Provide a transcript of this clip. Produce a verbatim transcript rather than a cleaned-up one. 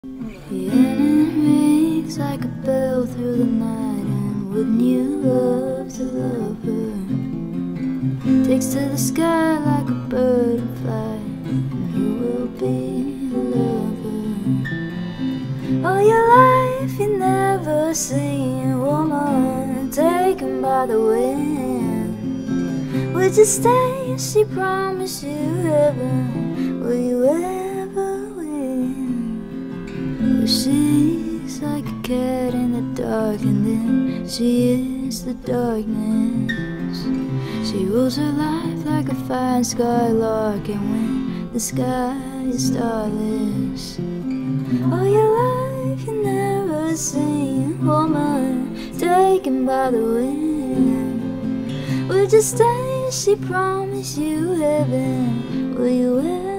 Rhiannon rings like a bell through the night, and wouldn't you love to love her? Takes to the sky like a bird in flight, and who will be the lover? All your life you never seen a woman taken by the wind. Would you stay if she promised you heaven? Will you ever win? Well, she's like a cat in the dark, and then she is the darkness. She rules her life like a fine skylark, and when the sky is starless. All your life you never seen a woman taken by the wind. Would you stay if she promised you heaven? Will you ever